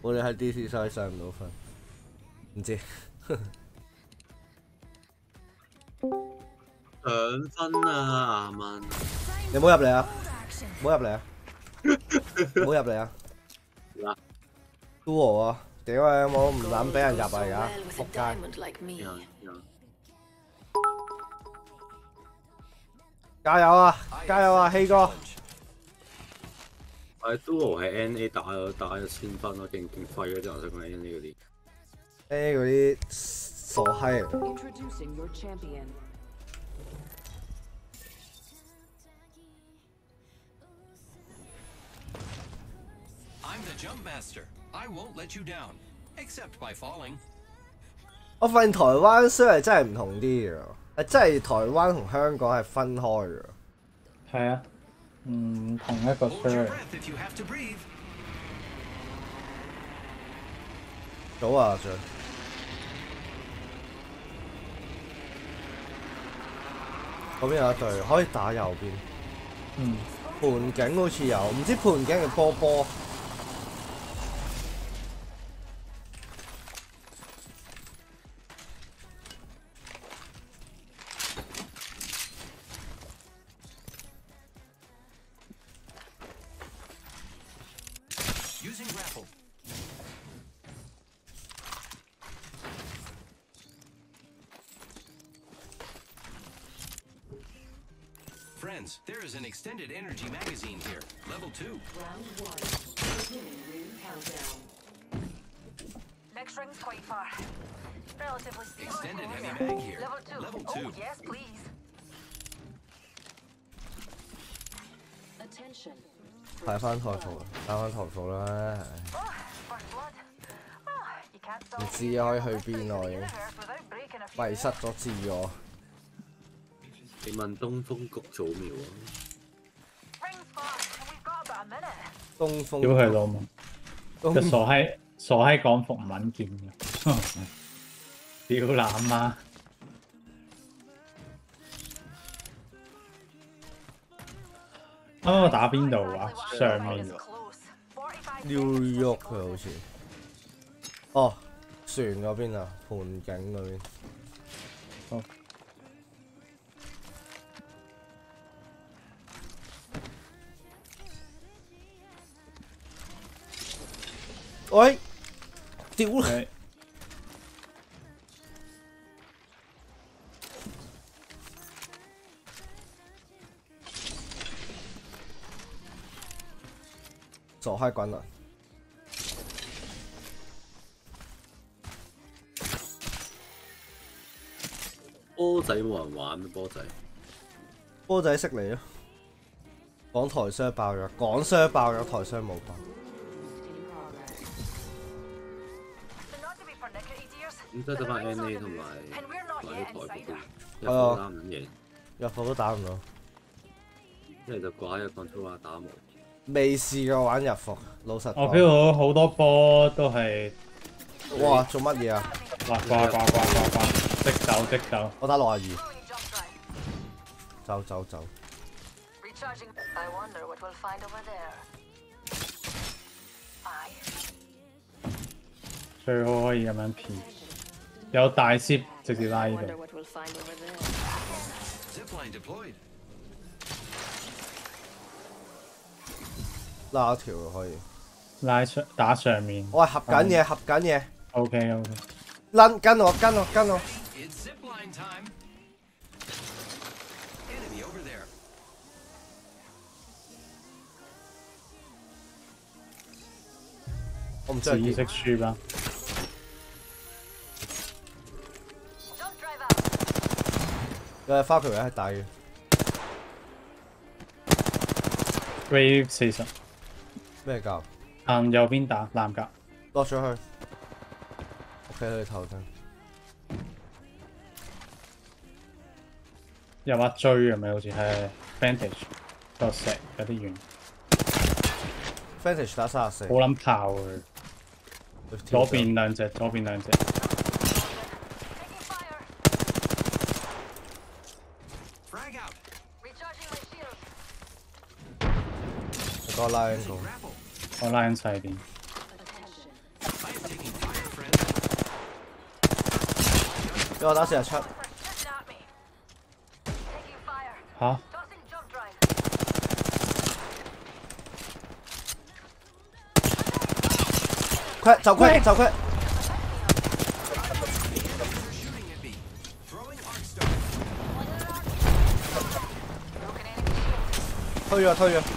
我哋喺 DC 所以上唔到分，唔知。 2分啊，阿文！ 你唔好入嚟啊！唔好入嚟啊！唔好入嚟啊！都我啊！屌啊！我唔諗俾人入啊！而家仆街！加油啊！加油啊，希哥！ 係 Duo 係 NA 打咗1000分咯，勁廢嗰陣我想講 NA 嗰啲。 NA 嗰啲傻閪。 I'm the jump master. I won't let you down, except by falling. 我發現台灣雖然真係唔同啲嘅，係真係台灣同香港係分開嘅。 係啊，同一個 server。 早啊，俊。嗰邊有一隊可以打右邊。盤景好似有，唔知盤景嘅波波。 Using grapple. Friends, there is an extended energy magazine here. Level 2. Round 1. Beginning ring countdown. Next ring's quite far. Relatively stable. Extended heavy mag here. Level 2. Oh, yes, please. Attention. 睇翻台服，打翻台服啦。唔知可以去邊啊？已經迷失咗自我。 你問東風谷早苗啊？ 東風。 屌佢老母！個傻閪講服唔穩健嘅，屌乸媽！啱啱我打邊度啊？上面 New York 佢好似。哦，船嗰邊啊，盤景嗰邊。 好。 喂！屌你！傻閪滾啊！ 波仔冇人玩咩？波仔？ 波仔識你咯。講台商爆咗，講商爆咗，台商冇爆。 咁即係得翻 NA 同埋啲台服嘅，日服打唔贏， 日服都打唔到。 一係就掛一個 control 打冇。 未試過玩日服，老實講。 我 feel 到好多波都係。 哇！做乜嘢啊？ 掛！即走！ 我打62。走。最好可以咁樣 P， 有大 zip 直接拉呢度。 拉一條可以。 拉上打上面。 我係合緊嘢。 OK。 跟我。我唔知係識輸吧。 有花球人係大嘅。 Wave 40。 咩教？ 右邊打藍格。 落咗去。OK， 佢頭燈。 有把追係咪？好似係 Vantage 個石有啲遠。 Vantage 打34。 好撚炮佢。左邊兩隻。我拉緊細邊。 俾我打47。 Sitting at me. Taking fire. 嚇 Tossing jump drive. 佢就佢就佢， They're shooting at me. Throwing arc star. Broken enemy shield. 推咗。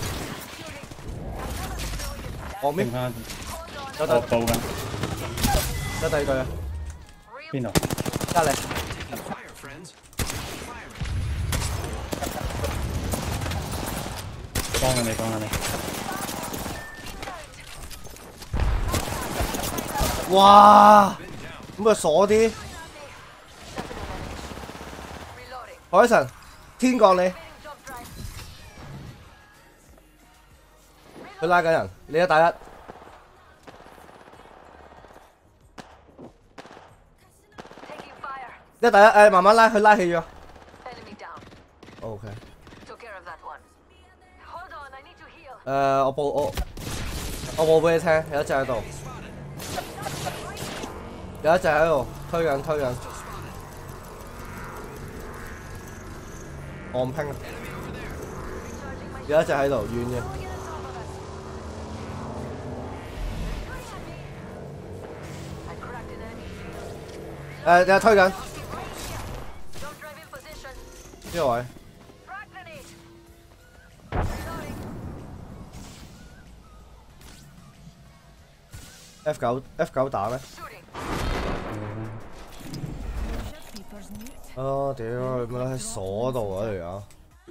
我面剩翻有第我報緊有第二隊啊， 邊度？ 隔離 Taking fire, friends. Firing. 幫緊你，幫緊你。 哇！ Been down. 咁佢鎖啲， Reloading. 海神天降你， Jump drive. 佢拉緊人，你一打一， Taking fire. 一打一，誒慢慢拉，佢拉起咗。 Enemy down. OK， Took care of that one. Hold on, I need to heal. 我報俾你聽，有一隻喺度，有一隻喺度推緊，我唔拼啊，有一隻喺度遠嘅， I cracked an enemy shield. 你推緊 Jump drive in position. 呢個位 Frag grenade. Reloading. F9打咩？ Shooting. 屌佢乜喺鎖度啊條友！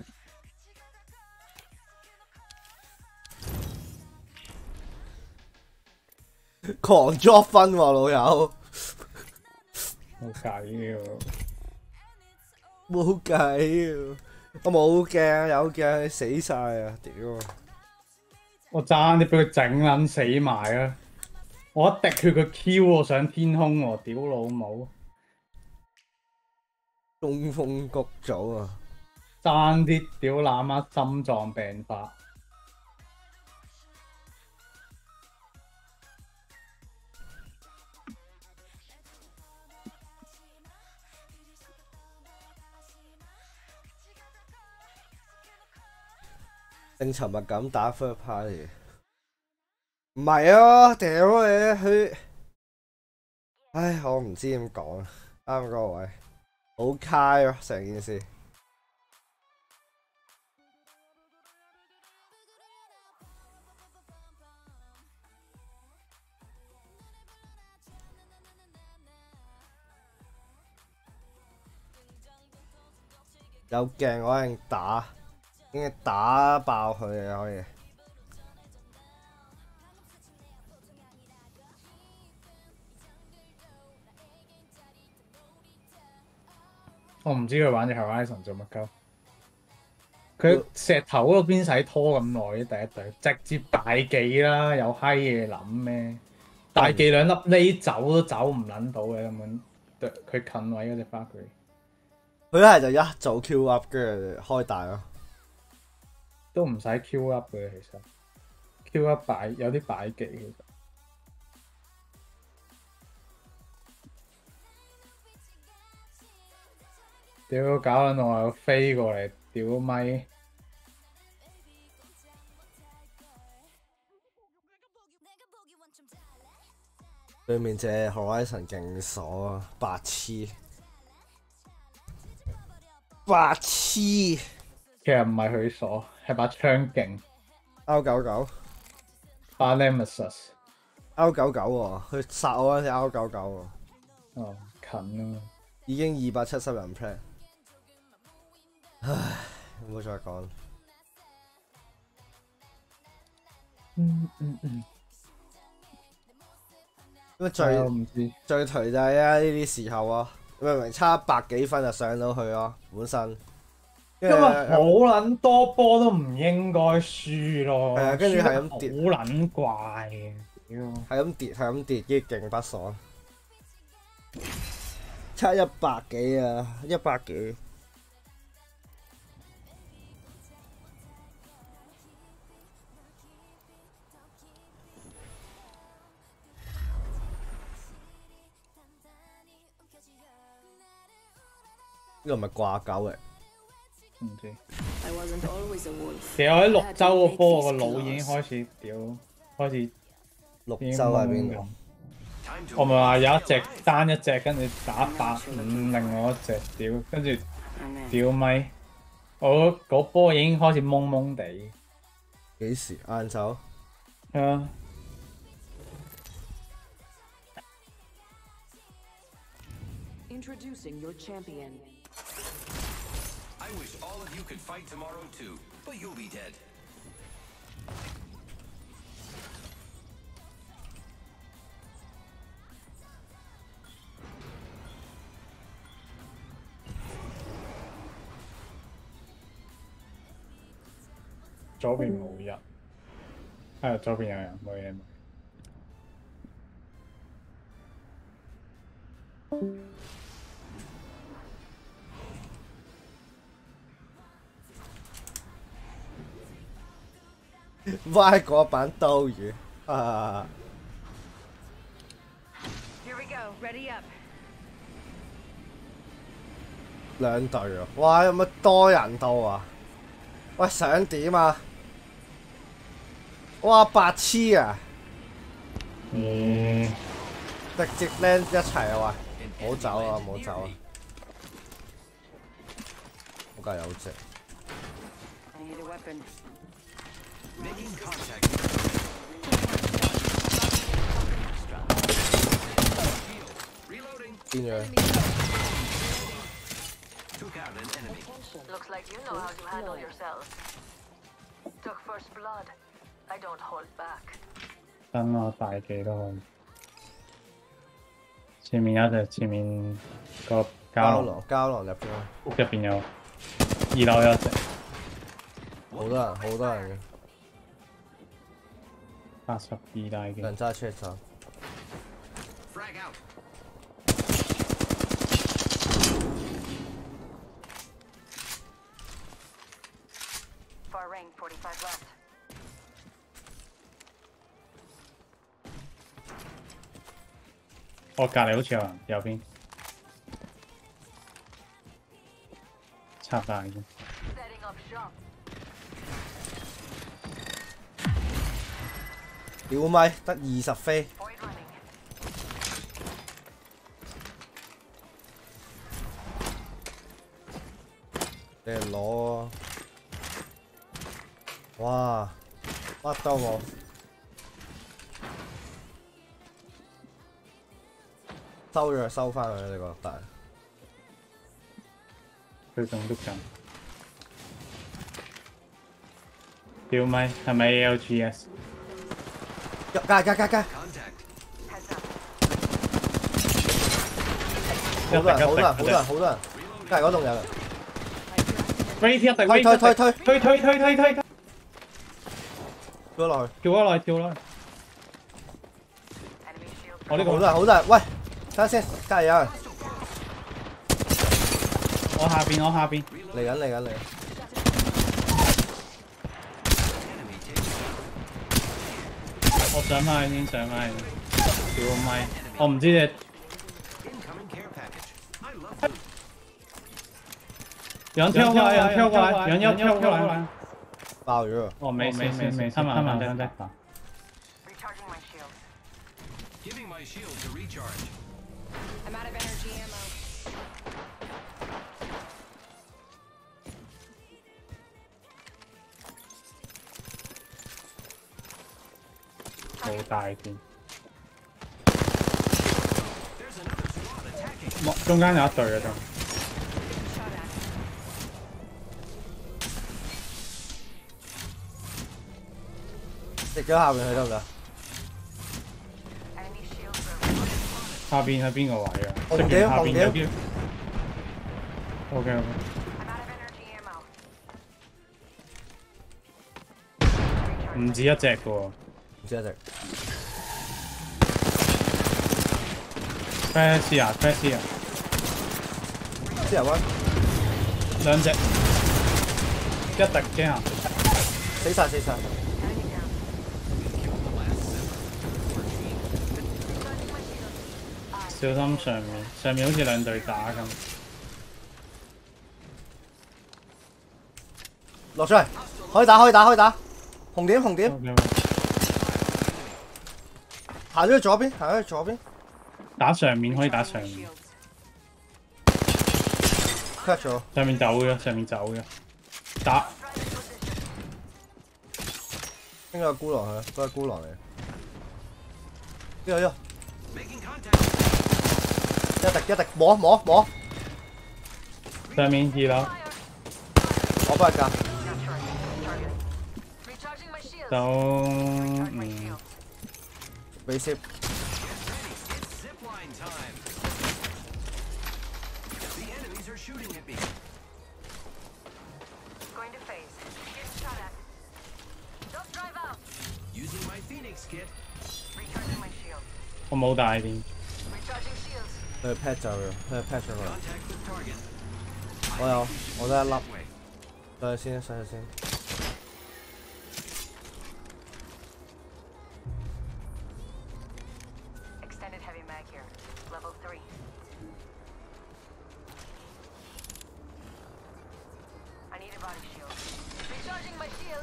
狂 drop 分喎老友， 冇計喎， 冇計啊！我冇鏡，有鏡你死晒啊！屌！ 我爭啲俾佢整撚死埋啊！我一滴血佢 Q 我上天空喎，屌老母！ 中風谷組啊！ 爭啲屌乸媽心臟病發。 正尋日咁打 third party， 唔係啊！屌你佢，唉，我唔知點講啊！啱嗰個位好卡咯，成件事。有鏡我一定打，已經打爆佢啊！可以。 我唔知佢玩隻 Horizon 做乜鳩。佢石頭嗰度邊使拖咁耐？第一隊直接大技啦，有閪嘢諗咩？大技兩粒呢走都走唔撚到嘅根本，佢近位嗰隻花佢。 佢一係就一早 Q up，跟住開大咯。 都唔使 Q up 嘅其實 ，Q up 有啲擺技其實。屌搞撚我又飛過嚟，屌咪！ 對面隻 Horizon 勁爽啊，白痴！白痴！ 其實唔係佢鎖，係把槍勁。 R99， 把 Nemesis。 R99喎，佢殺我嗰陣時 R99喎。 哦，近啊！ 已經270人 play。唉，唔好再講。因為最頹就係啊呢啲時候啊，明明差100幾分就上到去咯，本身。 因為好撚多波都唔應該輸咯。 係啊，跟住係咁跌， 好撚怪嘅。屌！ 係咁跌，係咁跌，跟住勁不爽。差100幾啊，100幾。 個唔係掛鈎嚟， 唔知。 I wasn't always a wolf. 其實我喺綠洲個波個腦已經開始開始綠洲喺邊度？ 我咪話有一隻單一隻，跟住打8-5，另外一隻屌，跟住 I'm in. 屌咪，我嗰波已經開始懵懵地。 幾時？晏晝？ 係啊， Introducing your champion. I wish all of you could fight tomorrow too, but you'll be dead. 左邊冇人，左邊有人，冇嘢。 歪嗰版刀魚啊！ Here we go. Ready up. 兩隊啊！哇，有乜多人到啊？喂，想點啊？哇，白痴啊！直接 land 一齊啊！喂，唔好走啊！唔好走啊！好架有隻。 I need a weapon. Making contact. Reloading. 邊樣？ Took out an enemy. Looks like you know how to handle yourself. Took first blood. I don't hold back. 等我大技都可以。前面有隻，前面個膠囊膠囊入邊， 屋入邊有，2樓有一隻， 好多人，好多人嘅。 82大嘅。 人揸車走。 Frag out. Far ring, 45 left. 我隔離好似有人，右邊插大嘅。 Setting up shop. 屌咪得20飛， Void running. 你嚟攞啊！哇，乜都冇。收咗收翻佢，你覺得？ 佢仲篤緊。屌咪係咪 ALGS？ 加！ Contact. Heads up. 好多人，隔離嗰棟有人。 Wait 一定推！ 推！ 跳咗落去。 跳落去。 Enemy shield. 我呢個好多人，喂，睇下先，隔離有人我下邊。 嚟緊。 我上翻去先，屌咪！我唔知你 Incoming care package. I love food. 有人跳過來，有人跳過來。 爆咗啊！ 哦，沒，他們在。 Recharging my shield. Giving my shield to recharge. I'm out of energy ammo. 好大片。 There's another squad attacking. 中間有一隊嘅仲。 Shot at. 食咗下面佢得唔得？ Enemy shield broken. 下邊係邊個位啊？ 紅點下邊有啲。OK。 I'm out of energy ammo. 唔止一隻嘅喎。 唔知一隻。 Press 啊！ 之後溫兩隻，一突驚啊！ 死晒。 Enemy down. Charging my shield. 小心上面好似兩隊打咁。 落出嚟，可以打，可以打，可以打。紅點，紅點，行咗去左邊，行咗去左邊。 打上面可以打上面， cut 咗。 上面走嘅，上面走嘅，打。 應該有孤狼係，嗰個孤狼嚟。呢個呢 Making contact. 個，一滴，摸摸摸， 上面2樓我幫佢夾。 Recharging my shield. 就 Recharging my shield. 俾攝。 Get ready. It's zipline time. The enemies are shooting at me. Going to phase. Getting shot at. Don't drive out. Using my Phoenix kit. Recharging my shield. 我冇大電， Recharging shields. 佢 pet 走咗，佢 pet 上去。 Contact with target. 我得一粒， Way. 上去先，上去先。 Extended heavy mag here. Level 3. I need a body shield. Recharging my shield.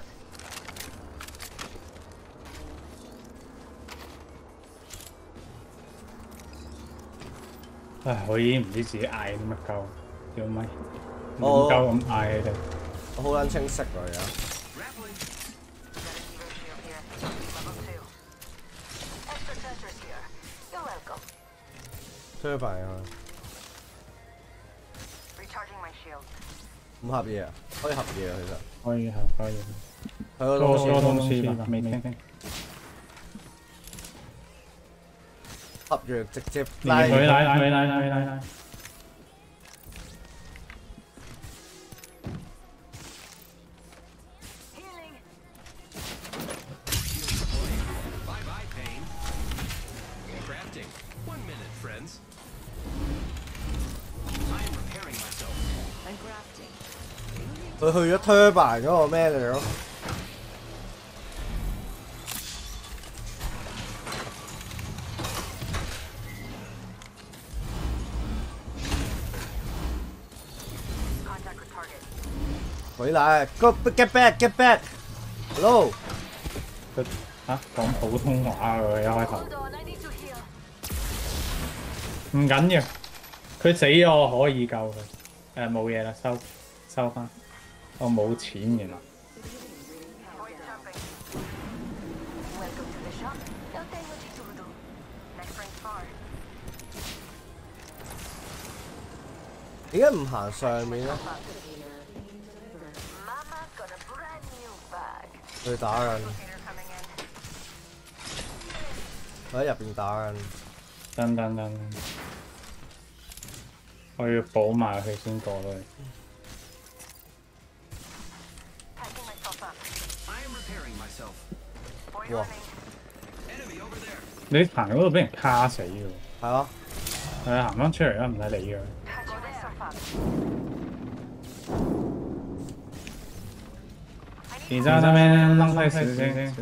唉，我已經唔知自己嗌啲乜鳩，屌咪亂我鳩咁嗌你哋。 我好撚清晰喎而家。 Grappling. Got an evo shield here. Level 2. Extra sensors here. You're welcome. 推翻佢。 Recharging my shield. 唔合嘢啊？可以合嘢啊，其實。 可以，可以。 佢個多東東西西吧，未聽。 合藥直接拉佢。 Healing. Bye bye, pain. Crafting. 1 minute, friends. I am repairing myself. I'm grafting. 佢去咗 turbine 嗰個咩嚟咯？ Contact with target. 回來 ，go get back，get back，hello。 佢嚇講普通話喎，一開頭。 Hold on, I need to heal. 唔緊要，佢死咗我可以救佢。冇嘢啦，收翻。我冇錢原來。 Void jumping. Welcome to the shop. Now tell what you do. Next ring's far. 點解唔行上面咧？ Mama got a brand new bag. 佢打緊， Locator coming in. 佢喺入邊打緊。 等，我要補埋佢先過去。 Patching myself up. I am repairing myself. Void Whoa. running. Enemy over there. 你行嗰度俾人卡死喎。 係啊， 係啊，行翻出嚟啦，唔使理佢。 Patching myself up. 你在那邊浪費時間。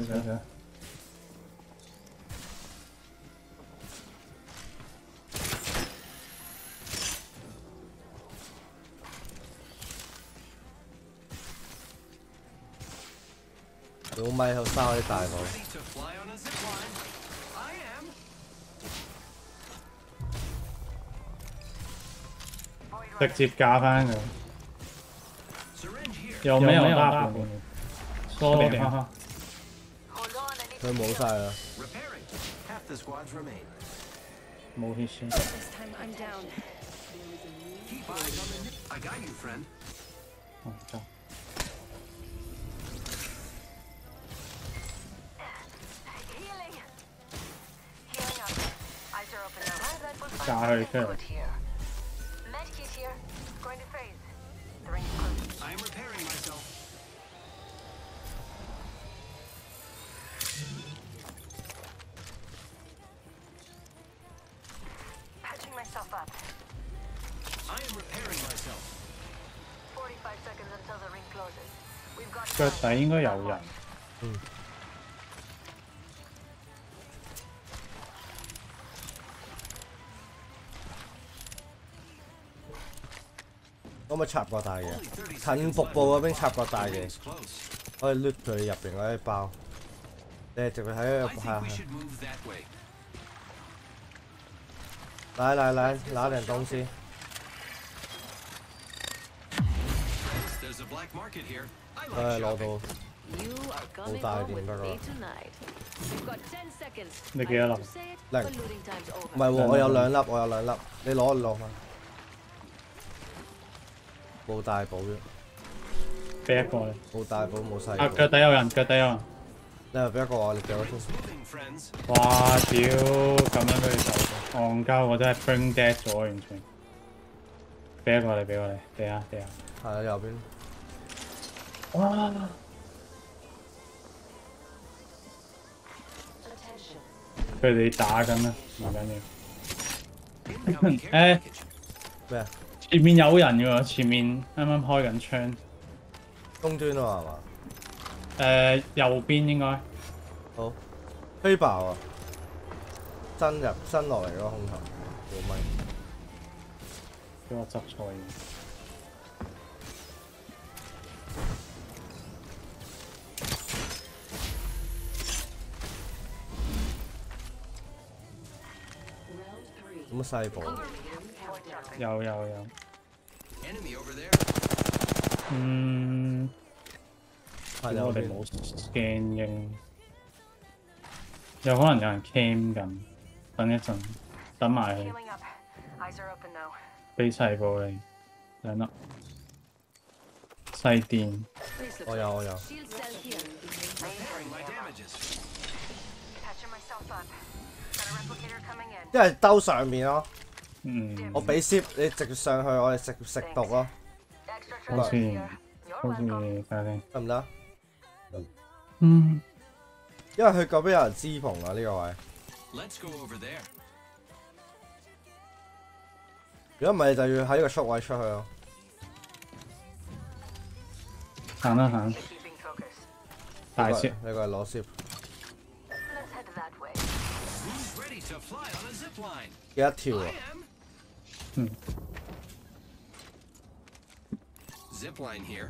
老米喺度生嗰啲大佬。 Ready to fly on a zipline. I am. Void 直 running. 接架翻佢。 Syringe here. 有沒有大盤？疏點哈。 Hold on, I need 佢 to 冇 heal. 晒啦。 Repairing. Half the squads remain. 冇血先。 This time I'm down. Keep eyes on the. I got you, friend. 哦，得。 Healing. Healing up. Eyes are open now. That was Got her, good good. here. Medkit here. Going to phase. The ring's close. I am repairing myself. Patching myself up. I am repairing myself. 45 seconds until the ring closes. We've got 腳 time. 底應該有人。 可唔可以插個大嘅？ Only 30 近 seconds 瀑 left. 布嗰邊插個大嘅 Rings，close. 可以掠佢入邊嗰啲包。你係直接喺 I 度 think 下 we should move that way. 來，拿點東西。 There's a black market here. I 佢 like 係攞 shopping. 到 You are coming 大 home 點 with 得㗎 me tonight. You've got 10 seconds. 你幾多粒 I hate to say it, 零 but looting time's 唔 over. 係喎，我有兩粒，你攞嘛？冇大寶嘅， 俾一個你。 冇大寶冇細啊， 寶。 腳底有人，腳底有人。 你係俾一個我，你俾我先。 Moving, friends. 哇！屌，咁樣都要走嘅，戇鳩！我真係 brain dead 咗完全。俾一個你，俾個你，地下。 係啊，右邊。 哇！佢哋打緊啦，唔緊要。 Incoming care 誒 package. 咩啊？ 前面有人嘅喎，前面啱啱開緊槍。 東端啊係嘛？ 右邊應該。 好，飛爆啊！新落嚟嗰個空投，冇咪。 俾我執錯嘢。 咁細部， 有。 Enemy over there. 係有邊我哋冇 scan 嘅，有可能有人 cam 緊，等一陣，等埋佢 Healing up. Eyes are open though. 俾細部你兩粒細電， Please 我有。 shield cell here. Repairing my damages. Patching myself up. Got a replicator coming in. 因為兜上面咯， 嗯， 我俾 ship 你直接上去，我哋食毒咯， Extra 好似 treasure here. You're 好似 welcome. 睇下先， 得唔得？因為佢嗰邊有人支棚啊，呢個位。 Let's go over there. 如果唔係，就要喺個出位出去咯。 行啦， Keeping focus. 大攝你個係攞 ship， Let's head that way. Who's ready to fly on a zip line? 幾多條 I 啊？ am. Zip line here.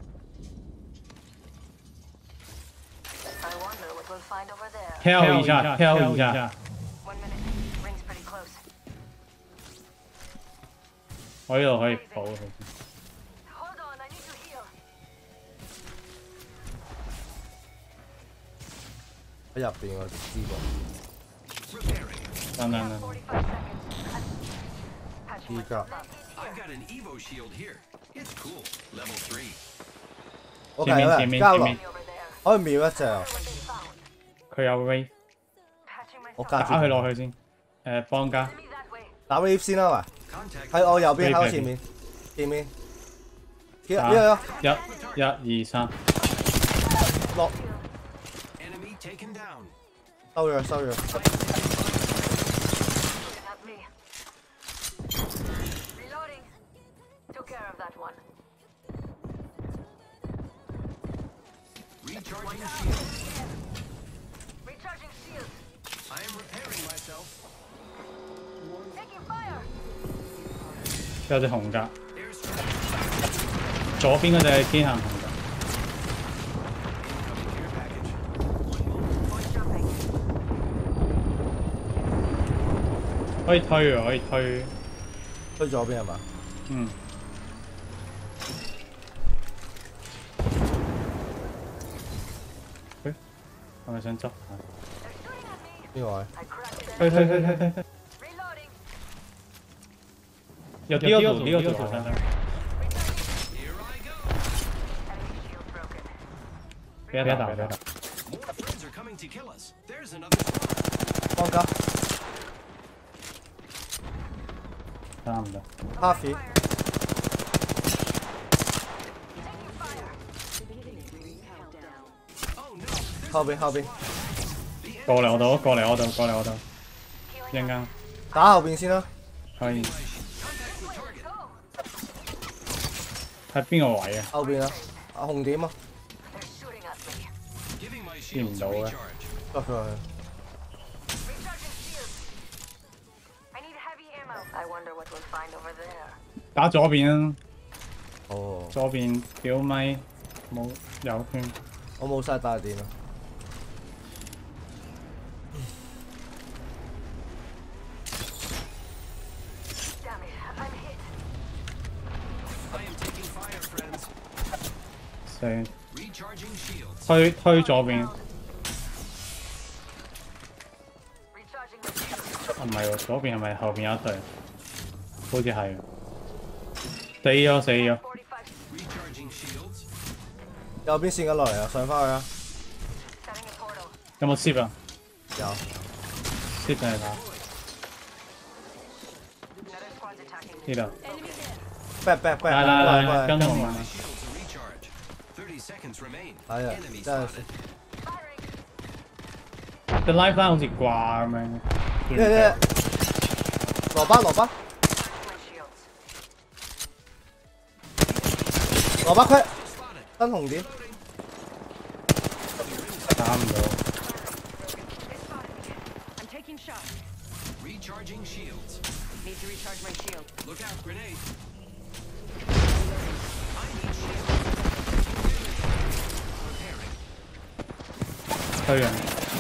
I wonder what we'll find over there. ，kill 一下，kill 一下， 1 minute. Ring's pretty close. 我呢度可以補佢。 Hold on, I need to heal. 喺入邊個支棚。 Repairing. 等， 45 seconds. Patching You got- myself up. I've got an Evo shield here. It's cool. Level 3. 我前面係啦，交落， Over there. 可以秒一隻啊！ What they found. 佢有 wave， Patching 我 myself 加打佢落去先。幫家， up. Me that way. 打 wave 先啦，喂， Contact. 喺我右邊，喺我 Wave 前面，前面。呢打個 1、2、3， 落 Enemy taken down. 收咗。 Not me. Reloading. Took care of that one. Recharging shield. Recharging shield. I am repairing myself. Taking fire. 有隻紅格， Airstrike. 左邊嗰隻機械紅格， Incoming care package. One moment. Point jumping. 可以推啊，可以推， 推左邊係嘛？ 係咪想執？ They're shooting at me. 邊個位？ I cracked it. 推， Reloading. 有呢個圖，呢個圖， Here I go. Enemy shield broken. 俾一打， More friends are coming to kill us. There's another squad. 幫家得唔得？ Harvey， Taking fire. Oh no. There's 後邊， the 過嚟我度，過嚟我度，一 Healing 陣 up. 間打後邊先啦。 可以 contact with target. Go. 喺邊個位啊？ 後邊啊，紅點啊， They're shooting at me. Giving my shields a Didn't know it. recharge. 得佢去。 Recharging shield. I need heavy ammo. I wonder what we'll find over there. 打左邊啊！ 哦， 左邊屌咪冇有圈， 我冇晒大電啊！ Damn it, I'm hit. I am taking fire, friends. 四 Recharging shields. 推左邊， Recharging my shield. 唔係喎，左邊係咪後邊有一隊？好似係，死咗死咗， 45. Recharging shields. 右邊線緊落嚟啊，上翻去啊！ Setting a portal. 有冇 zip 啊有， ？zip 定係打 Another squad's attacking me. 呢度？ Enemy there. back 嚟跟我 My 嘛。 shields are recharged. 30 seconds remain. 係啊， Enemy 真係 spotted. Firing. 個 lifeline 好似掛咁樣。 羅巴 My shields. 羅巴區 Spotted. 燈紅點， 打唔到。 They spotted me. I'm taking shots. Recharging shields. Need to recharge my shield. Look out, grenade. I need shields. Repairing. 推人，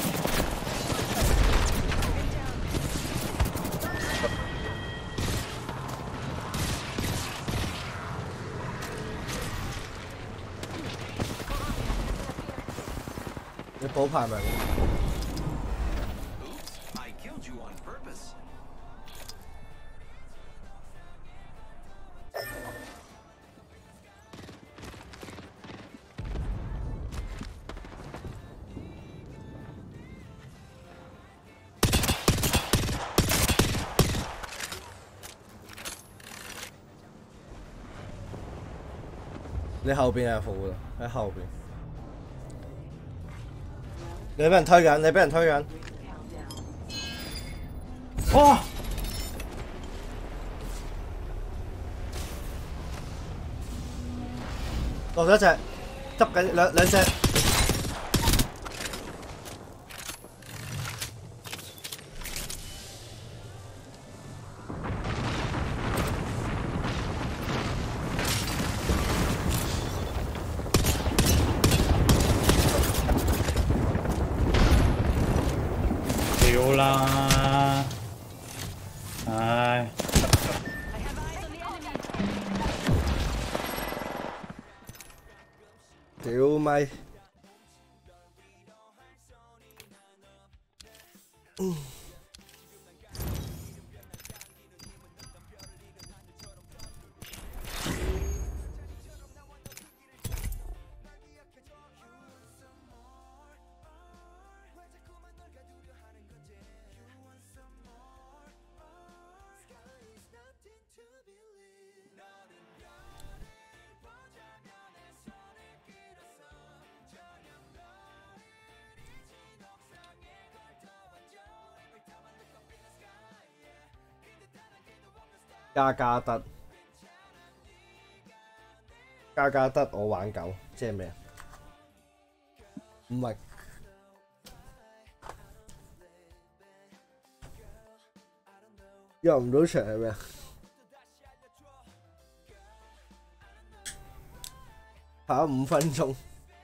你補排名。 Oops, I killed you on purpose. 你後邊係好㗎，喺後邊。你俾人推緊，你俾人推緊。 哇！ 落咗一隻，執緊兩隻。 屌啦！唉， I have eyes on the enemy. 屌咪！加德，加德，我玩狗，即係咩啊？唔係，入唔到場係咩啊？跑5分鐘。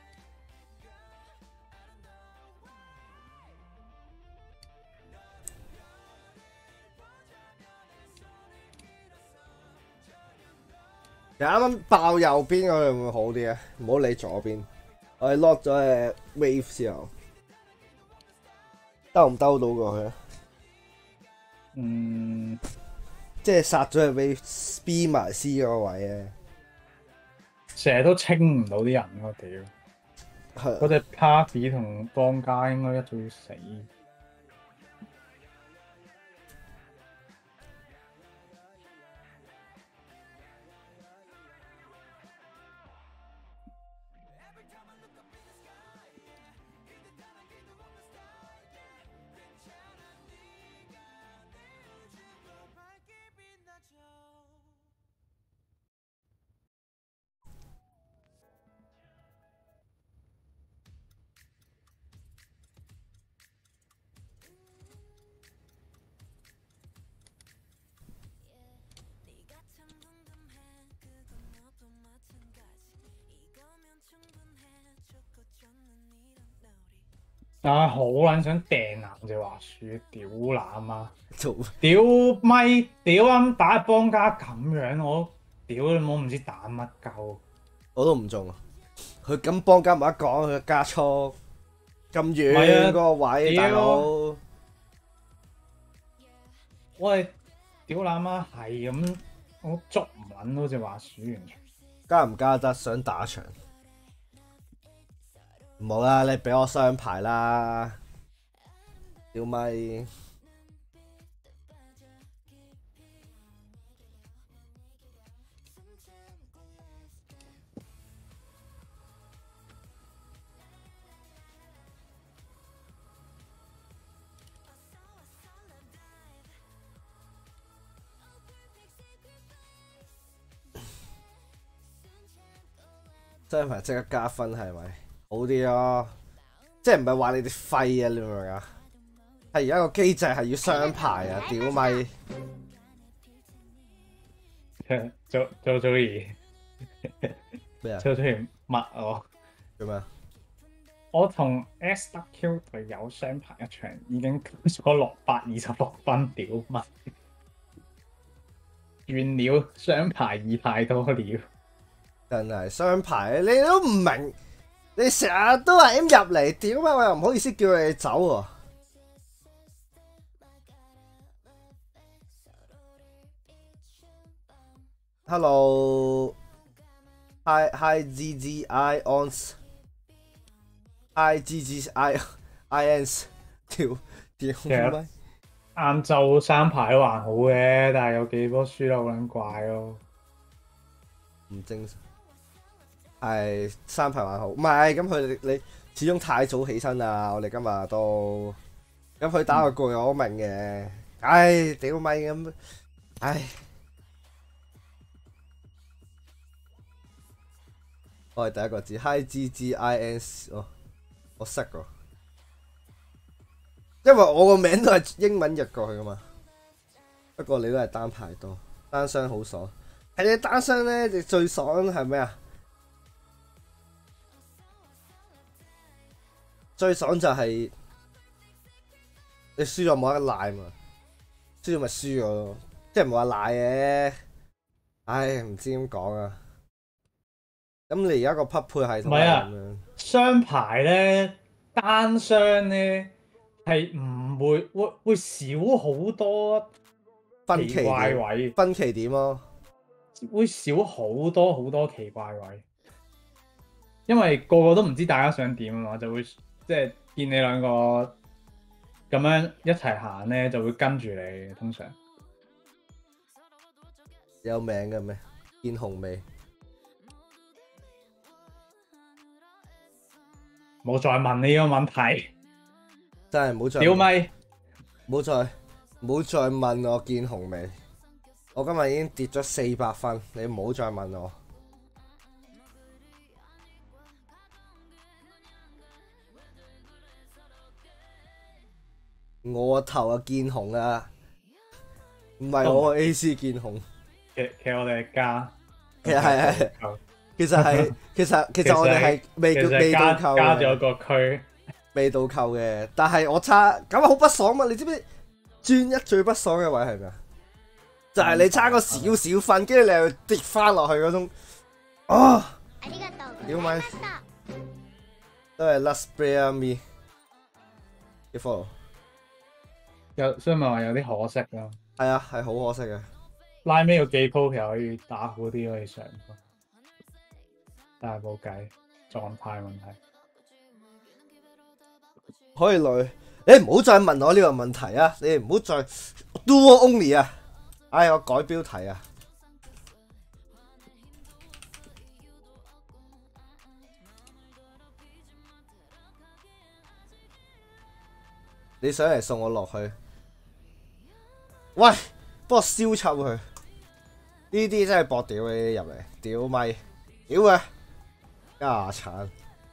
你啱啱爆右邊嗰樣會唔會好啲啊？唔好理左邊，我哋 lock 咗wave 之後，兜唔兜到過去啊？ 嗯， 即係殺咗隻 wave B 埋 C 嗰個位咧， 成日都清唔到啲人喎，屌！嗰係隻 party 同邦家應該一早要死。 啊，好撚想掟爛隻滑鼠，屌乸啊！ 做屌咪，屌啱打幫家咁樣，我屌你我唔知打乜鳩。 我都唔中啊！佢咁幫家冇得講，佢加速咁唔遠係啊嗰個位， 屌大佬喂，屌乸媽係咁，我捉唔撚到隻滑鼠完全。 加唔加得？想打場唔好啦，你俾我雙排啦，屌咪！雙排即刻加分係咪？好啲咯，即係唔係話你哋廢啊？你明唔明啊？係而家個機制係要雙排啊！屌咪！ 做意咩啊？ 做乜我？ 做咩啊？ 我同 SW 隊友雙排一場已經咗626分，屌乜？完了，雙排已太多了。 真係雙排，你都唔明，你成日都係咁入嚟，屌咩？我又唔好意思叫你哋走喎。Hello，Hi GGI ons，Hi GGI ins，屌咩？ 晏晝三排都還好嘅，但係有幾波輸得好撚怪咯。 唔正常。係三排還好，唔係咁佢你始終太早起身啦，我哋今日都咁佢打個過我明嘅，唉屌咪咁，唉，我係第一個字 Hi GGINS 哦，我識喎，因為我個名都係英文譯過去噶嘛，不過你都係單排多，單雙好爽，係你單雙咧，你最爽係咩啊？最爽就係你輸咗冇得賴嘛，輸咗咪輸咗咯，即係唔係話賴嘅，唉唔知點講啊。咁你而家個匹配系統係咁樣， 雙排咧單雙咧係唔會少好多奇怪位， 分歧點咯， 會少好多好多奇怪位，因為個個都唔知大家想點啊嘛，就會。即係見你兩個咁樣一齊行咧，就會跟住你。通常有名嘅咩？見紅未？ 冇再問呢個問題， 真係唔好再屌咪！ 唔好再問我見紅未？我今日已經跌咗400分，你唔好再問我。我個頭啊見紅啊，唔係我個 AC 見紅。 其實我哋係加， 其實係，其實我哋係未到扣加咗個區， 未到扣嘅。但係我差咁好不爽嘛！你知唔知專一最不爽嘅位係咩啊？就係你差個少少分，跟住你又跌翻落去嗰種，啊！屌咪，都係 Last Spare Me 嘅 follow。 所以咪話有啲可惜咯。 係啊，係好可惜嘅。 拉尾個記鋪其實可以打好啲，可以上分，但係冇計，狀態問題。 可以累，你唔好再問我呢個問題啊！你唔好再 Duo Only 啊！唉，我改標題啊！你想嚟送我落去？喂，幫我燒臭佢！呢啲真係搏屌你入嚟，屌咪，屌佢，家產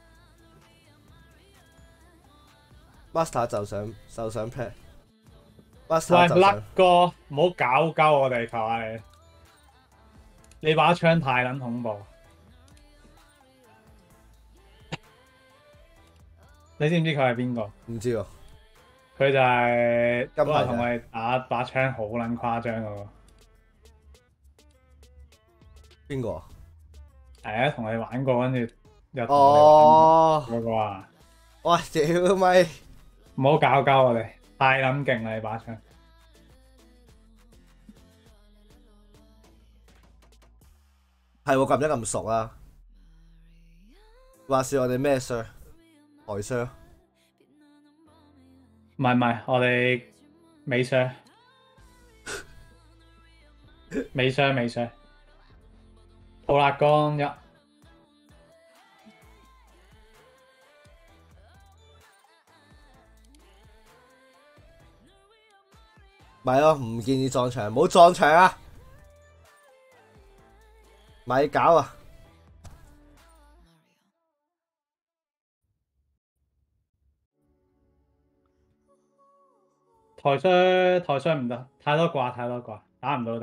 ！Master 就想 pad，Master 喂，甩哥，唔好搞鳩我哋，求下你！你把槍太撚恐怖。 你知唔知佢係邊個？ 唔知喎， 佢就係金牌仔嗰日同我哋打把槍好撚誇張嗰個。 邊個？ 係啊，同你玩過，跟住又同哦， 我哋玩嗰個啊！ 哇！屌咪唔好搞鳩我哋，太撚勁啦！你把槍。 係喎，咁得咁熟啊？話說我哋咩 Sir？台 Sir？ 唔係，我哋美 Sir，美 Sir，好辣光一。 咪咯，唔建議撞牆，唔好撞牆啊！咪搞啊！ 台商唔得，太多掛，打唔到。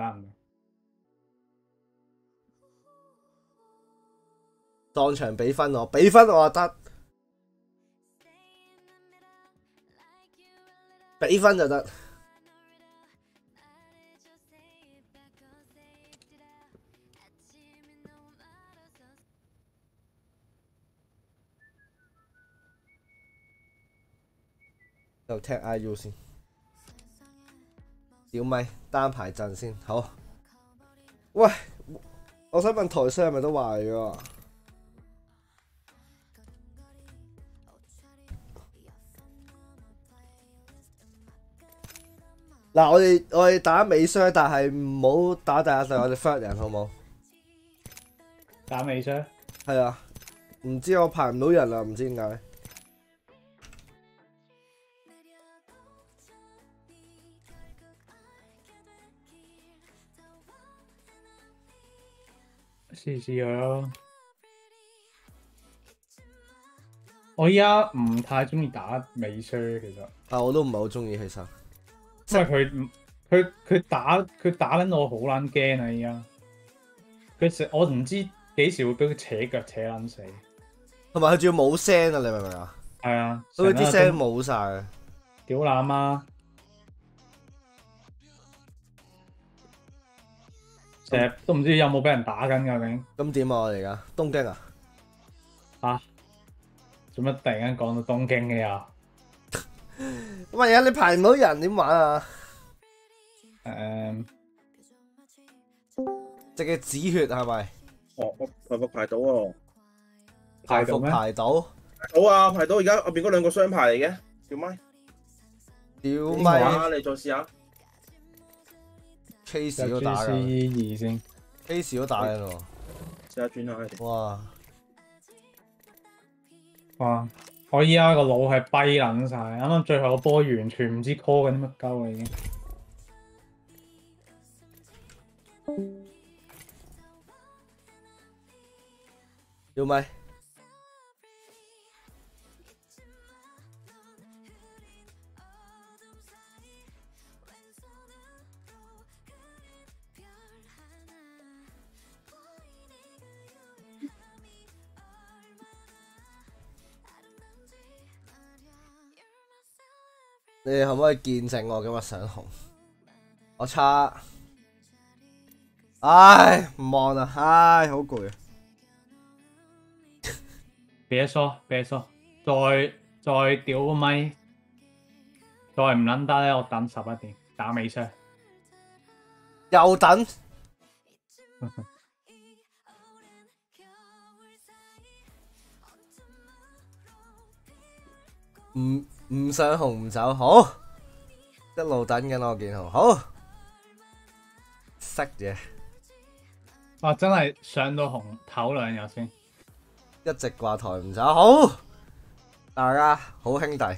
撞牆俾分我，俾分我就得，俾分就得。就踢 IU 先，小咪單排陣先，好。喂，我想問台商係咪都壞咗？嗱，我哋打美商，但係唔好打第一隊，我哋 first 人好冇？ 打美 Sir， 係啊，唔知我排唔到人啦，唔知點解。 試佢咯。我依家唔太中意打美 Sir，其實， 但我都唔係好中意，其實。 因為佢打撚我好撚驚啊！依家我唔知幾時會俾佢扯腳扯撚死。 同埋佢仲要冇聲啊！你明唔明啊？ 係啊， 佢啲聲冇晒啊！ 屌乸媽！成日都唔知有冇俾人打緊究竟。 咁點啊？我哋而家東京啊？ 嚇！做乜突然間講到東京嘅又？ 咁而家你排唔到人點玩啊？直嘅止血係咪？ 我排服排到喎， 排服排到？ 好啊，排到而家我邊嗰兩個雙排嚟嘅，叫咪？ 屌咪啊！ 咪你再試下 ，Case 都打㗎 GC2先。 ，Case 都打緊喎。 試下轉下佢。 哇！ 哇！我依家個腦係跛撚晒，啱啱最後個波完全唔知 call 緊乜鳩啦已經。 要咪？你哋可唔可以見證我今日上紅？我差，唉，唔望啦，唉，好攰啊！ 別說，再屌個咪，再唔撚得咧，我等11點打美商。 又等，唔上紅唔走，好，一路等緊我件紅，好，塞嘢， 哇！真係上到紅唞兩日先。 一直掛台唔走，好，大家好兄弟，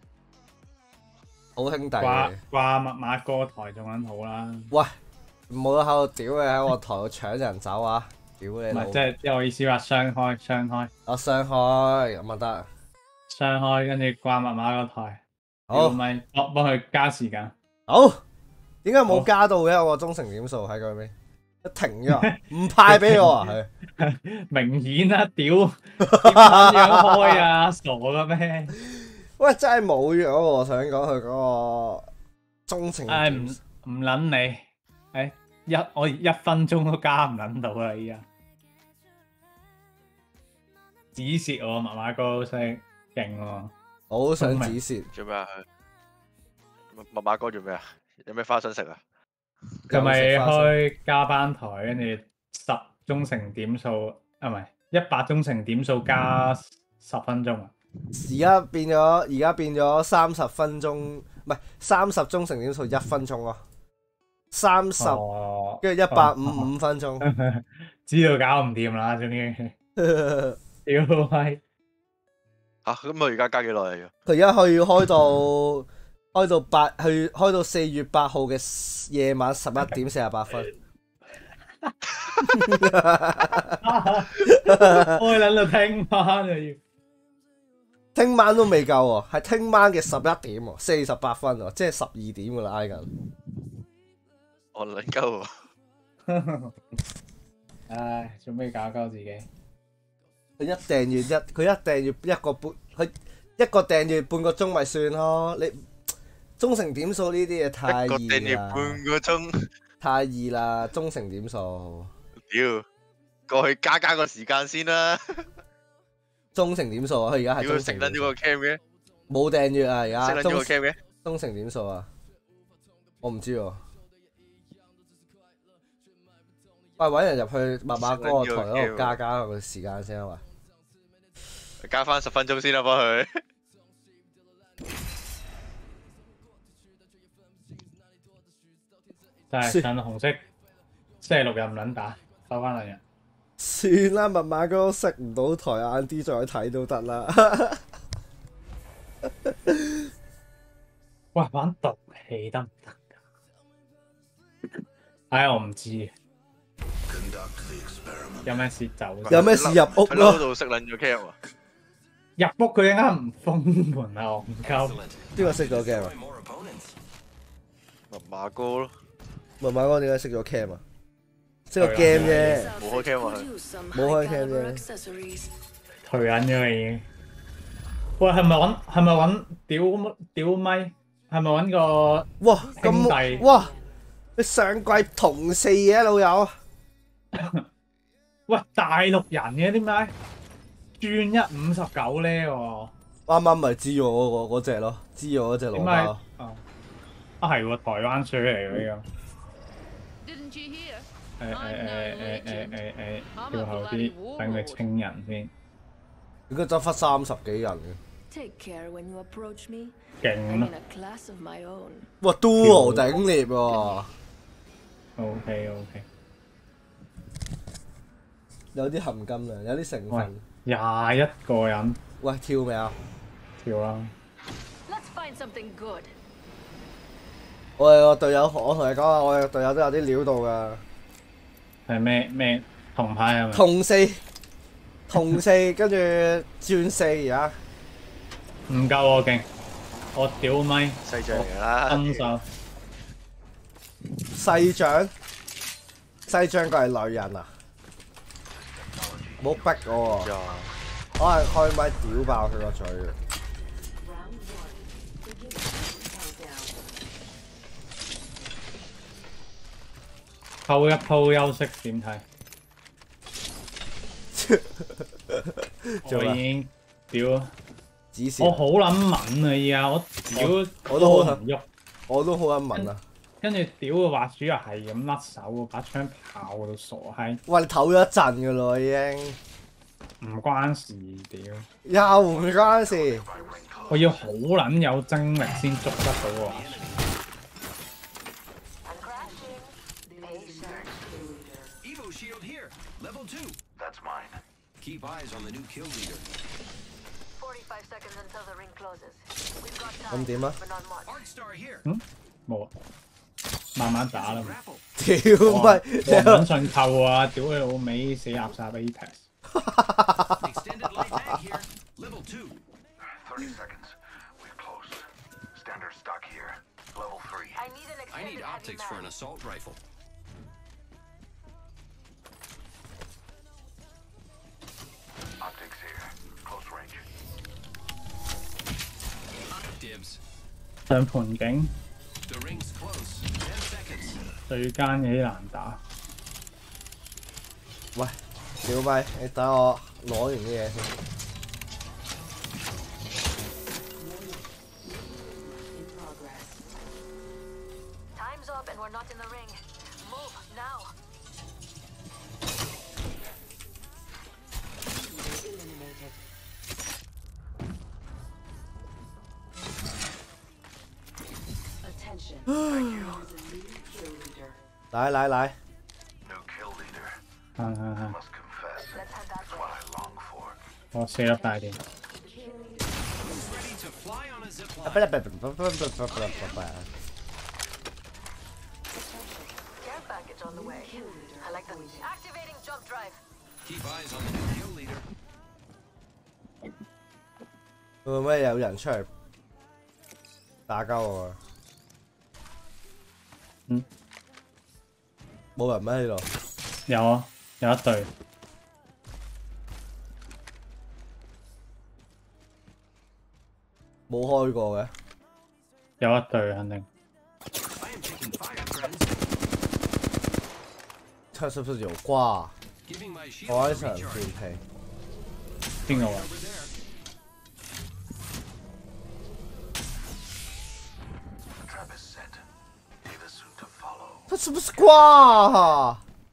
好兄弟嚟。 掛密碼過台仲撚好啦。 喂，唔好喺度屌你喺我台度搶人走啊！屌你老唔係，即係我意思話雙開， 我傷開咁啊得， 雙開跟住掛密碼個台。 好咪幫佢加時間。 好，點解冇加到嘅？我個忠誠點數喺嗰邊， 停咗，唔派俾我啊佢。 明顯啦，屌點撚樣開啊？傻嘅咩？ 喂，真係冇咗喎！我想講佢嗰個忠誠唉， 點唔撚你，我1分鐘都加唔撚到啦，依家止蝕喎，麻麻哥識勁喎， 我好想止蝕。 做咩啊？密碼哥做咩啊？有咩花想食啊？ 佢咪開加班台，跟住10忠誠點數，啊唔係100忠誠點數加10分鐘啊！ 而家變咗30分鐘，唔係30忠誠點數1分鐘咯，30 哦， 跟住155分鐘。 知道搞唔掂啦，終於屌閪！ 嚇咁我而家加幾耐啊？ 佢而家開到4月8號嘅夜晚11點48分。 開撚到聽晚就要。 聽晚都未夠喎，係聽晚嘅11點喎，48分喎，即係12點㗎啦，挨緊。 我撚鳩喎！ 唉，做咩搞鳩自己？ 佢一訂閱一個半，佢一個訂閱半個鐘咪算咯。你忠誠點數呢啲嘢太一個易訂閱啦， 半個鐘， 太易啦，忠誠點數。 屌，過去加個時間先啦。 忠誠點數啊！佢而家係屌， 忠食撚咗誠點數個 cam 嘅， 冇訂閱啊！而家食撚咗個 cam 嘅， 忠誠點數啊！我唔知喎。喂，揾人入去密碼哥個台嗰度加個時間先啊嘛！ 加翻10分鐘先啦，幫佢。 就係趁紅色星期6日唔撚打，收翻2日。 算啦，密碼哥識唔到台，晏啲再睇都得啦。 喂，玩毒氣得唔得㗎？唉，我唔知。有咩事走？ 有咩事入屋喺咯？ 嗰度熄撚咗 cam 啊！ 入屋佢啱啱唔封門啊！戇鳩。 邊個熄咗 cam 啊？ More opponents. 密碼哥咯， 密碼哥點解熄咗 cam 啊？熄個 game 啫， 冇開 cam 啊冇開 cam 啫。 退緊咗啦已經。喂，係咪揾屌咪？係咪揾個哇兄弟咁哇！你上季同4嘅老友， 喂大陸人嘅點解轉159咧喎？ 啱啱咪知我嗰隻咯，知我嗰隻老點解包。 係喎，台灣水嚟喎呢 Didn't you hear? 個。叫後啲等佢清人先， 應該執翻30幾人嘅。 Take care when you approach me. 勁 I'm 咯 in a class of my own. 哇，Duo 頂獵喎， ，OK， 有啲含金量，有啲成喂分。 21個人喂，跳未啊？ 跳啦， Let's find something good. 我哋個隊友，我同你講啊，我哋個隊友都有啲料到噶。 係咩銅牌係咪？ 同四，跟住轉4而家。 唔夠我勁，我屌咪西將嚟㗎啦。 分手。 細獎佢係女人啊！唔好逼我喎，我係開咪屌爆佢個嘴。 扣一鋪休息點睇？我已經屌， 指示我好撚敏啊！依家我屌我都好唔喐， 我都好撚問啊！ 跟住屌個滑鼠又係咁甩手，把槍炮到傻閪， 喂，你唞咗一陣噶咯，已經唔關事屌！ 又唔關事。 我要好撚有精力先捉得到個滑鼠。 I'm crashing. Patient. Evo shield here. Level 2. That's mine. Keep eyes on the new kill leader. 45 seconds until the ring closes. We've got 咁 time, 點啊？ but not much. Arc Star here. 冇啊，慢慢打啦。 Grapple. 屌我咪唔撚信扣啊！屌你老味死垃圾 Apex！ Extended light mag here. Level 2. 30 seconds. We're close. Standard stock here. Level 3. I need an I need extended heavy optics for an mag. assault rifle. Dibs. 上盤景 The ring's close. 10 seconds. 最奸有啲難打。 喂，小米，你等我攞完啲嘢先。 Time's up and we're not in the ring. Move now. Attention. 嚟， New kill leader. 行。 Must confess. Let's head that It's way. what I long for. 我死粒大電。 Who's ready to fly on a zip 不 line? 不不不不不不不。 Care package on the way. I like that. Activating jump drive. Keep eyes on the new kill leader. 會唔會有人出嚟打交我啊？ 嗯， 冇人咩喺度？ 有啊，有一隊。 冇開過嘅。 有一隊肯定。 I am taking fire, friends. 他是不是有掛？ Giving my shield 我喺 a 上 recharge. 面皮。 邊個位？ Over there. The trap is set. Data soon to follow. 他是不是掛？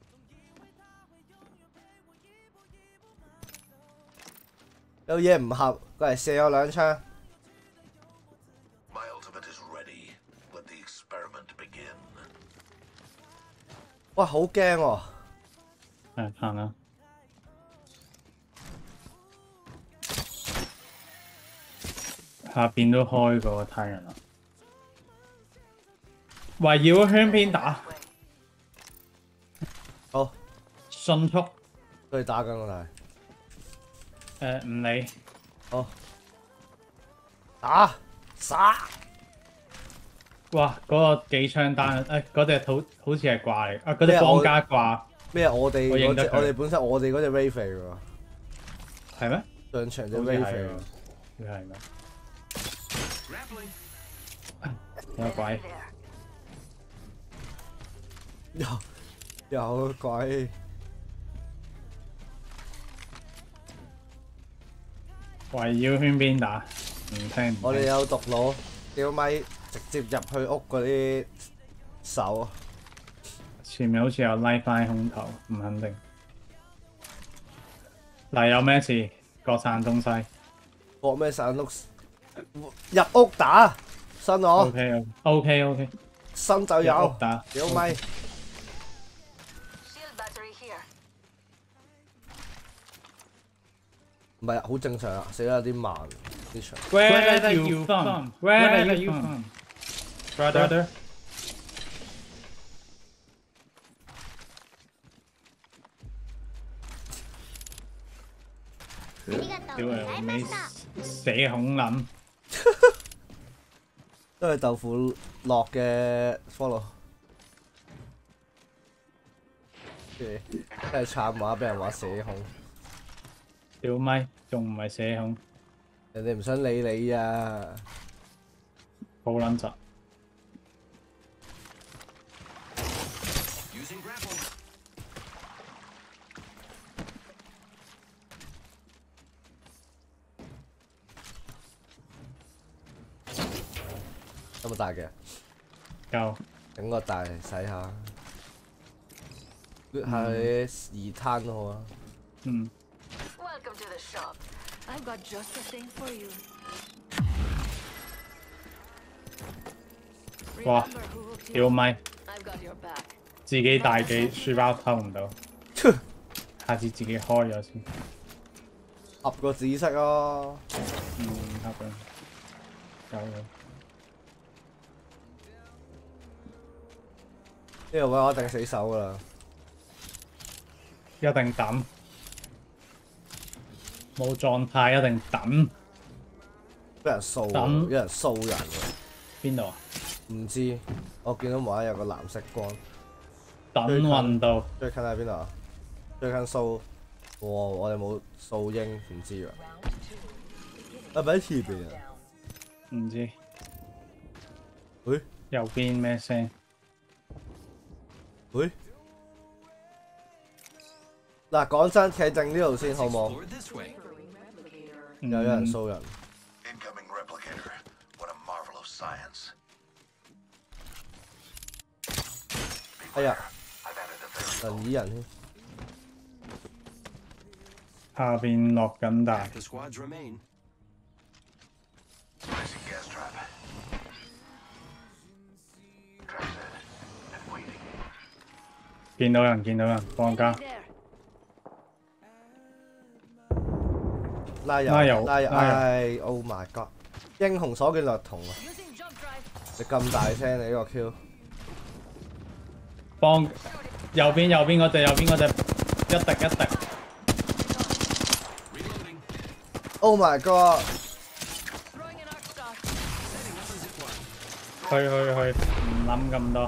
有嘢唔合，過嚟射我2槍。 My ultimate is ready. Let the experiment begin. 哇，好驚喎！ 係行啊！下邊都開過太陽啦。圍繞圈邊打， 好， 迅速。 佢哋打緊我哋。 唔理。 好，打殺！ 哇！嗰、個幾槍單嗰隻好似係掛嚟，嗰隻邦家掛咩？我哋我認得佢我哋本身我哋嗰隻 Wave 嚟喎， 係咩？ 上場隻好似 Wave 係喎嚟喎。 佢係咩？ Grappling. 有鬼！ 有鬼！ 圍繞圈邊打，唔聽唔聽。 我哋有毒佬，屌咪直接入去屋嗰啲手。 前面好似有拉翻空頭，唔肯定。嗱，有咩事？各散東西。 搏咩散屋？入屋打，新我。 OK。 新就入屋有。 打。 屌咪！ Shield battery here. 唔係好正常啊，死得有啲慢啲場。 Where are you from? Where are you from, brother? 屌你尾死恐撚！ 都係豆腐落嘅 follow。真係慘話，俾人話社恐。 屌咪，仲唔係社恐？ 人哋唔想理你啊！ 好撚窒。 Using grapple. 有冇大嘅？ 夠。 整個大嚟洗下。撅下啲二攤都好啊。 嗯。 Welcome to the shop. I've got just the thing for you. 哇！ Remember who hooked 屌 you? 咪， I've got your back. 自己大機書包偷唔到，下次自己開咗先。 合個紫色咯。 合嘅。有嘅。 呢個位我一定死手噶啦， 一定等，冇狀態一定等。 俾人掃， 等有人掃人喎。 邊度啊？ 唔知，我見到無啦啦有個藍色光。 等運到。 最近喺邊度啊？最近掃，我哋冇掃鷹，唔知喎。啊，喺前邊啊！ 唔知。 喂右邊咩聲？ 喂，嗱，講真，企定呢度先好冇？ Explore this way. 有人掃人。 Incoming replicator. What a marvel of science. 哎呀， I've added a variable. 神耳人添。 下邊落緊大。 The squads remain. Placing gas trap. Trap set. And waiting. 見到人，見到人，放假。 There. 拉油， 拉油拉油， 拉油唉 ！Oh my god！英雄所見略同啊！ Using jump drive. 你咁大聲，你呢個 Q？ 幫右邊嗰隻，一滴。 Reloading. Oh my god！ Throwing an arc star. Setting up a zip line. 去，唔諗咁多。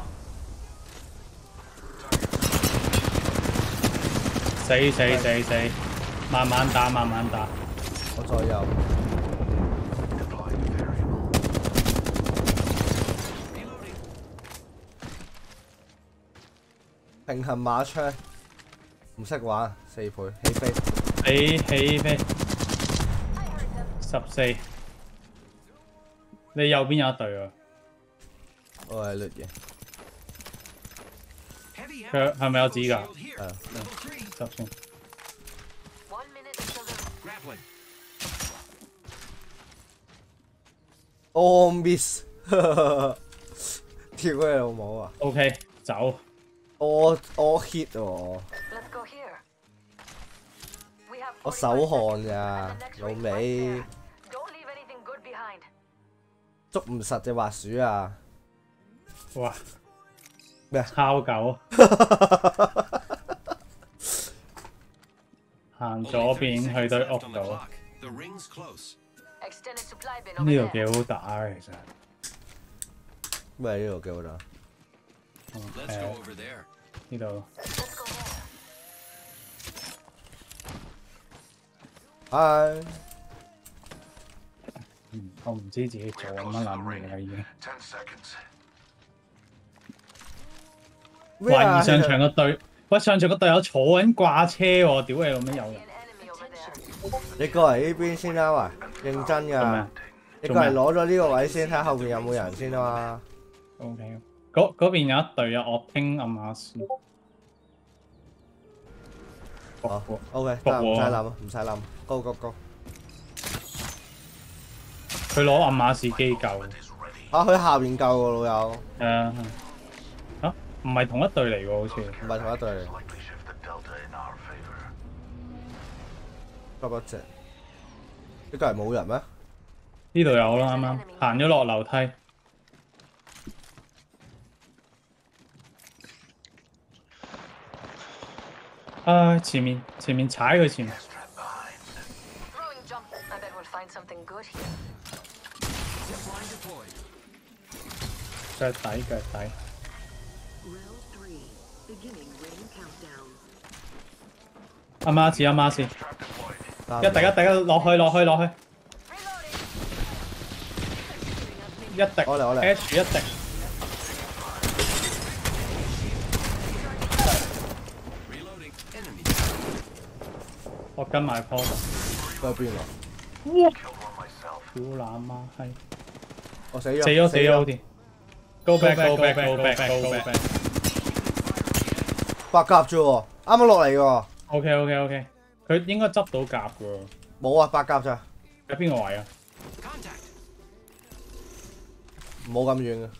死！慢慢打。 我再右， Deploying variable. Reloading. 平衡馬槍，唔識玩，4倍起飛。 起飛。14。你右邊有一隊啊？ 我係劣嘅， Heavy 佢 ammo. 係咪有指㗎？ Shield here. 係 Level 3. 執先。 1 minute until the Grappling. Oh miss！跳佢老母啊！ OK，走。 我 hit 喎， Let's go here. We have 我手 45 汗 seconds, 咋 and the next 老 ring's right 味 there. Don't leave anything good behind. 捉唔實隻滑鼠啊！ 哇！ 咩啊抄狗。行 Only 左 30 邊去 seconds 堆 left 屋 on the 度。 clock. The ring's close. Extended supply bin over 呢度 there. 幾好打啊，其實。 喂，呢度幾好打。 Let's go over there. 呢度 Let's go there. 唉， 我唔知自己做乜撚嘢啦已經。 10 seconds. 咩啊懷疑上場個隊，喂上場個隊友坐緊掛車喎，屌你老味有人 An enemy over there. 你過嚟呢邊先啦，喂，認真㗎做咩？ 你過嚟攞咗呢個位先，睇下後邊有冇人先啊嘛。 ？OK，嗰邊有一隊啊，我聽暗下先。 好服 ，OK， 服得唔使喎諗，唔使諗，Go Go Go！ 佢攞暗馬士機救。 Is ready. 啊，佢下邊救喎老友， 啊，唔係同一隊嚟喎，好似。 唔係同一隊嚟， Likely shift the delta in our favor. 急一隻。呢個係冇人咩？ 呢度有啦，啱啱行咗落樓梯。啊！前面踩佢前面。 Gas trap behind. Throwing jump. I bet we'll find something good here. Zip line deployed. 腳底。 Round 3. Beginning ring countdown. 阿媽士， Trap deployed. 一滴落去， Reloading. 一滴我嚟 H 一滴。 Reloading. Enemy. 我跟埋 Paul。 喺邊啊？ 哇！ Killed one myself. 屌乸媽閪！ 我死咗， 死咗好似。Go back。 白鴿啫喎，啱啱落嚟喎， OK，佢應該執到甲嘅喎。 冇啊，白鴿咋， 喺邊個位啊？ Contact. 冇咁遠嘅。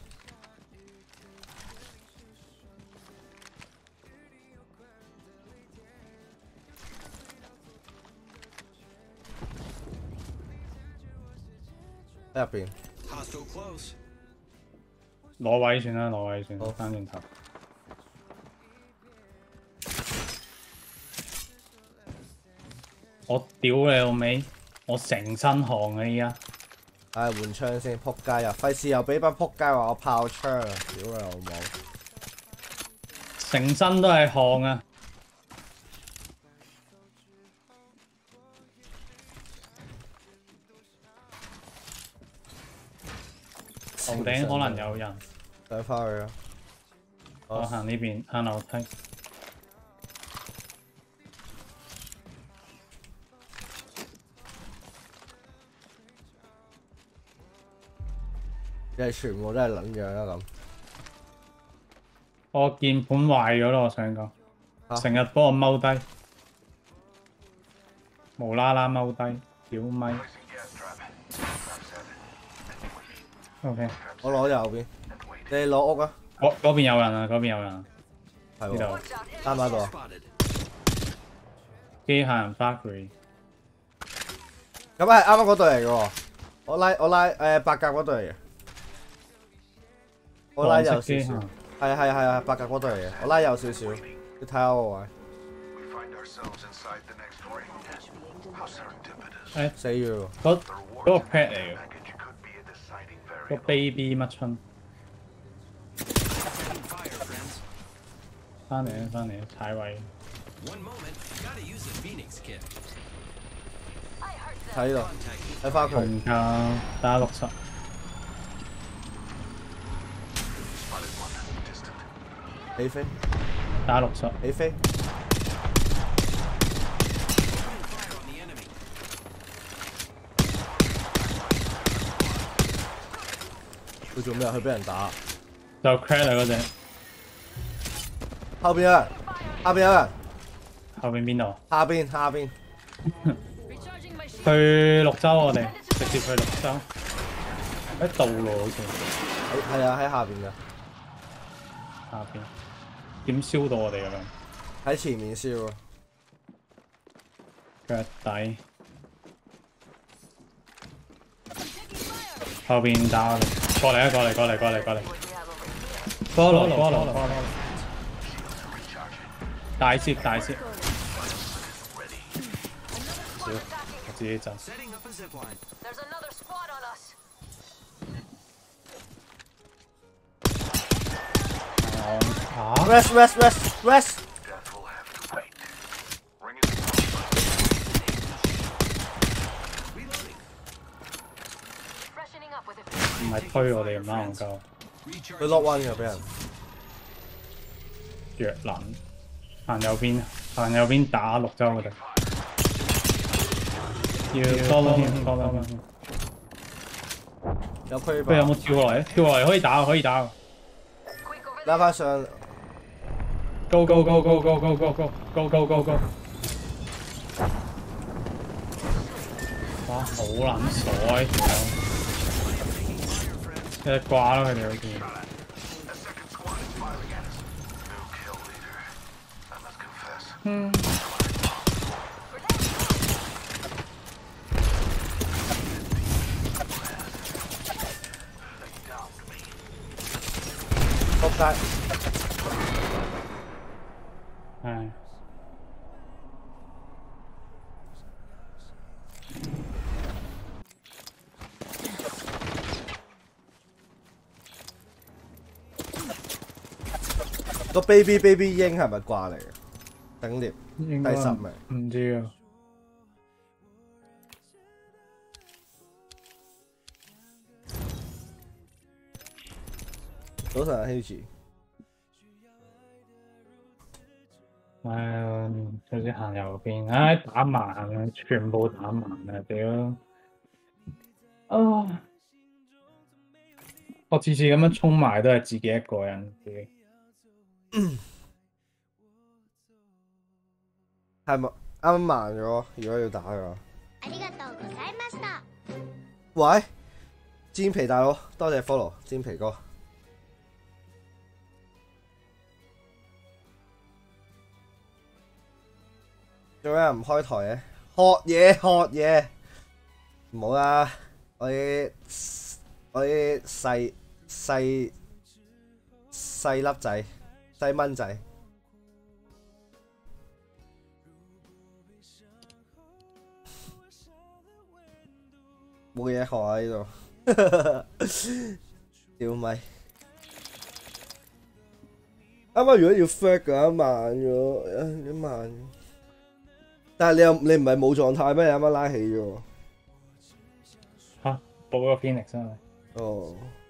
喺入邊， Hostile close. 攞位算啦， 好翻轉頭。我屌你老味，我成身汗啊依家。 唉換槍先，撲街啊！費事又俾班撲街話我炮槍啊！屌你老母！ 成身都係汗啊！ 頂可能有人， 上翻去啊！ 我行呢邊行樓梯。 你係全部都係撚樣啦咁。 我鍵盤壞咗咯，我想講，成日幫我踎低，無啦啦踎低，屌咪。OK， 我攞右邊，你攞屋啊！ 嗰邊有人啊，嗰邊有人啊， 係呢度啱唔啱度啊？ 機械人 factory。 咁係啱啱嗰隊嚟嘅喎，我拉白鴿嗰隊嚟嘅，我拉右少少，係白鴿嗰隊嚟嘅，我拉右少少，你睇下我位。 誒死咗喎！ 嗰個 pet 嚟嘅，個 baby 乜春。翻嚟，踩位。 睇呢度，睇翻佢。 紅價打60。 起飛。 打60。 起飛。佢做咩啊？佢俾人打。 就 crack 啦嗰隻。 後邊有人，後邊有人。 後邊邊度？ 下邊。 去綠洲我哋，直接去綠洲。喺道路好似。 係啊，喺下邊㗎。 下邊。點燒到我哋㗎啦？ 喺前面燒啊！ 腳底。後邊打我哋，過嚟啊！過嚟。菠蘿。大攝。我自己走。 Rest。 唔係推我哋咁啱夠。 佢落彎嘅俾人。 弱撚。行右邊打綠洲嗰度。要多啦。 有區佢有冇跳落嚟？跳落嚟可以打。 拉翻上。 Go！ 哇，好撚傻啊！條友，掛啦佢哋好似。 仆街。 係。 個 baby 鷹係咪掛嚟嘅？頂獵第10名。 唔知啊。 早晨啊 ，Hugo。 有啲行右邊，唉，打盲啊，全部打盲啊，屌！啊！我次次咁樣衝埋都係自己一個人， 係咪啱盲咗？如果要打嘅話。喂，煎皮大佬，多謝 follow， 煎皮哥。做咩唔開台嘅？學嘢，唔好啦！我啲細粒仔，細蚊仔。冇嘢學啊呢度，屌咪！啱啱如果要 flag 嘅慢咗，慢。但係你唔係冇狀態咩？你啱啱拉起咗喎。 嚇，報咗個 Phoenix 啊！ 哦。